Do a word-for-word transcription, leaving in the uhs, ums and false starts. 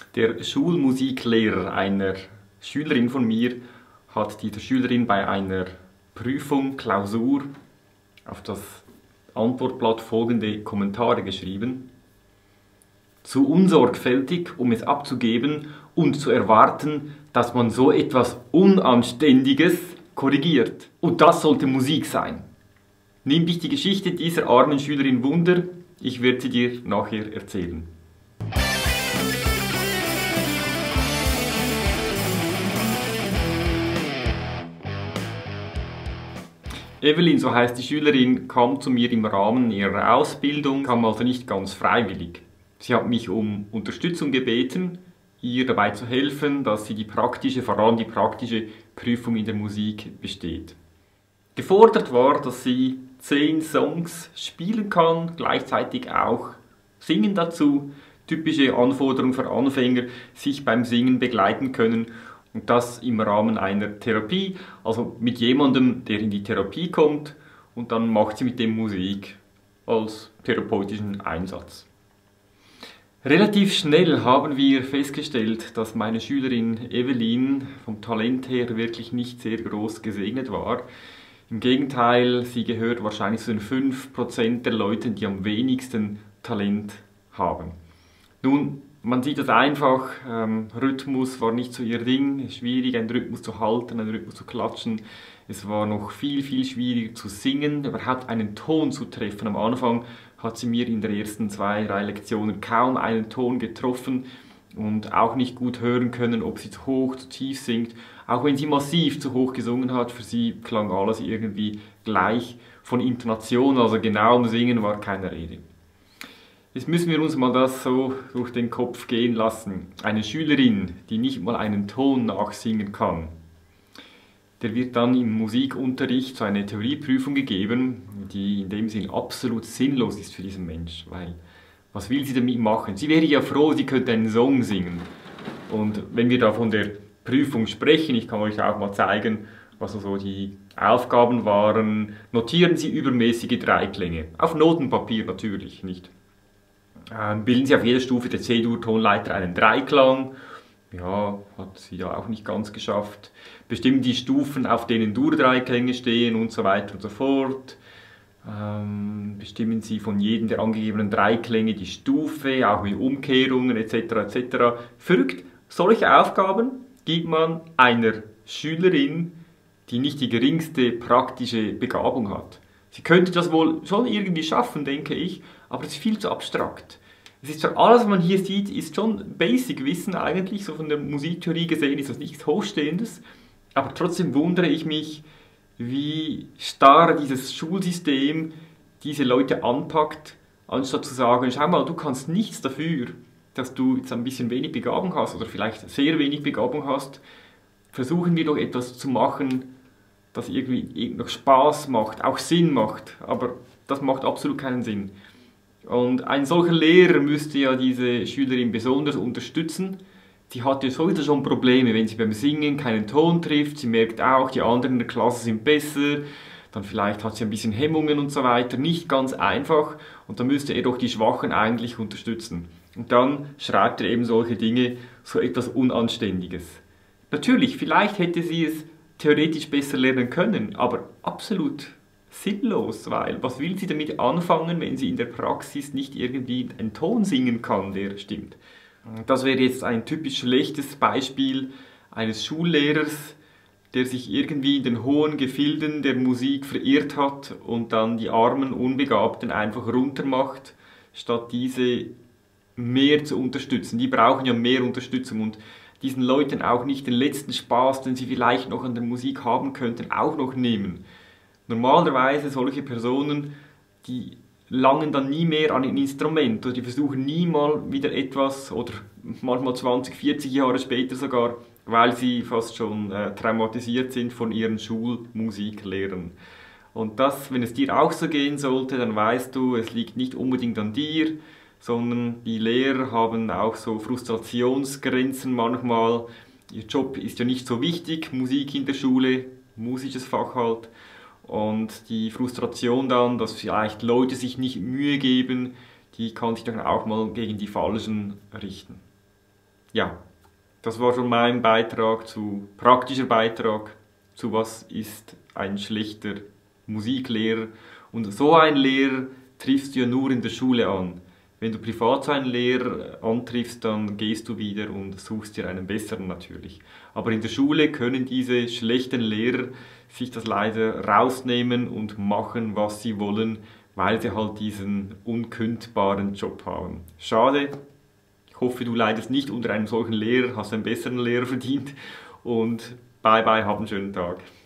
Der Schulmusiklehrer einer Schülerin von mir hat dieser Schülerin bei einer Prüfung, Klausur, auf das Antwortblatt folgende Kommentare geschrieben: Zu unsorgfältig, um es abzugeben und zu erwarten, dass man so etwas Unanständiges korrigiert. Und das sollte Musik sein. Nimm dich die Geschichte dieser armen Schülerin Wunder, ich werde sie dir nachher erzählen. Evelyn, so heißt die Schülerin, kam zu mir im Rahmen ihrer Ausbildung, kam also nicht ganz freiwillig. Sie hat mich um Unterstützung gebeten, ihr dabei zu helfen, dass sie die praktische, vor allem die praktische Prüfung in der Musik besteht. Gefordert war, dass sie zehn Songs spielen kann, gleichzeitig auch singen dazu. Typische Anforderung für Anfänger, sich beim Singen begleiten können. Und das im Rahmen einer Therapie, also mit jemandem, der in die Therapie kommt, und dann macht sie mit dem Musik als therapeutischen Einsatz. Relativ schnell haben wir festgestellt, dass meine Schülerin Evelyn vom Talent her wirklich nicht sehr groß gesegnet war. Im Gegenteil, sie gehört wahrscheinlich zu den fünf Prozent der Leute, die am wenigsten Talent haben. Nun, man sieht das einfach, ähm, Rhythmus war nicht so ihr Ding, schwierig einen Rhythmus zu halten, einen Rhythmus zu klatschen. Es war noch viel, viel schwieriger zu singen, überhaupt einen Ton zu treffen. Am Anfang hat sie mir in den ersten zwei, drei Lektionen kaum einen Ton getroffen und auch nicht gut hören können, ob sie zu hoch, zu tief singt. Auch wenn sie massiv zu hoch gesungen hat, für sie klang alles irgendwie gleich. Von Intonation, also genauem Singen, war keine Rede. Jetzt müssen wir uns mal das so durch den Kopf gehen lassen. Eine Schülerin, die nicht mal einen Ton nachsingen kann, der wird dann im Musikunterricht so eine Theorieprüfung gegeben, die in dem Sinn absolut sinnlos ist für diesen Mensch. Weil, was will sie damit machen? Sie wäre ja froh, sie könnte einen Song singen. Und wenn wir da von der Prüfung sprechen, ich kann euch auch mal zeigen, was so die Aufgaben waren. Notieren Sie übermäßige Dreiklänge. Auf Notenpapier natürlich, nicht? Bilden Sie auf jeder Stufe der C-Dur-Tonleiter einen Dreiklang. Ja, hat sie ja auch nicht ganz geschafft. Bestimmen die Stufen, auf denen Dur-Dreiklänge stehen und so weiter und so fort. Ähm, bestimmen Sie von jedem der angegebenen Dreiklänge die Stufe, auch mit Umkehrungen et cetera et cetera. Verrückt, solche Aufgaben gibt man einer Schülerin, die nicht die geringste praktische Begabung hat. Sie könnte das wohl schon irgendwie schaffen, denke ich, aber es ist viel zu abstrakt. Es ist zwar alles, was man hier sieht, ist schon Basic-Wissen eigentlich, so von der Musiktheorie gesehen ist das nichts Hochstehendes, aber trotzdem wundere ich mich, wie starr dieses Schulsystem diese Leute anpackt, anstatt zu sagen, schau mal, du kannst nichts dafür, dass du jetzt ein bisschen wenig Begabung hast oder vielleicht sehr wenig Begabung hast, versuchen wir doch etwas zu machen, das irgendwie noch Spaß macht, auch Sinn macht, aber das macht absolut keinen Sinn. Und ein solcher Lehrer müsste ja diese Schülerin besonders unterstützen. Die hat ja sowieso schon Probleme, wenn sie beim Singen keinen Ton trifft, sie merkt auch, die anderen in der Klasse sind besser, dann vielleicht hat sie ein bisschen Hemmungen und so weiter, nicht ganz einfach, und da müsste er doch die Schwachen eigentlich unterstützen. Und dann schreibt er eben solche Dinge, so etwas Unanständiges. Natürlich, vielleicht hätte sie es theoretisch besser lernen können, aber absolut sinnlos, weil was will sie damit anfangen, wenn sie in der Praxis nicht irgendwie einen Ton singen kann, der stimmt. Das wäre jetzt ein typisch schlechtes Beispiel eines Schullehrers, der sich irgendwie in den hohen Gefilden der Musik verirrt hat und dann die armen Unbegabten einfach runtermacht, statt diese mehr zu unterstützen. Die brauchen ja mehr Unterstützung und diesen Leuten auch nicht den letzten Spaß, den sie vielleicht noch an der Musik haben könnten, auch noch nehmen. Normalerweise solche Personen, die langen dann nie mehr an ein Instrument oder die versuchen nie mal wieder etwas oder manchmal zwanzig, vierzig Jahre später sogar, weil sie fast schon äh, traumatisiert sind von ihren Schulmusiklehrern. Und das, wenn es dir auch so gehen sollte, dann weißt du, es liegt nicht unbedingt an dir, sondern die Lehrer haben auch so Frustrationsgrenzen manchmal. Ihr Job ist ja nicht so wichtig, Musik in der Schule, musisches Fach halt. Und die Frustration dann, dass vielleicht Leute sich nicht Mühe geben, die kann sich dann auch mal gegen die Falschen richten. ja, das war schon mein Beitrag zu, praktischer Beitrag zu was ist ein schlechter Musiklehrer. Und so einen Lehrer triffst du ja nur in der Schule an. Wenn du privat so einen Lehrer antriffst, dann gehst du wieder und suchst dir einen besseren natürlich. Aber in der Schule können diese schlechten Lehrer sich das leider rausnehmen und machen, was sie wollen, weil sie halt diesen unkündbaren Job haben. Schade. Ich hoffe, du leidest nicht unter einem solchen Lehrer, hast einen besseren Lehrer verdient und bye bye, hab einen schönen Tag.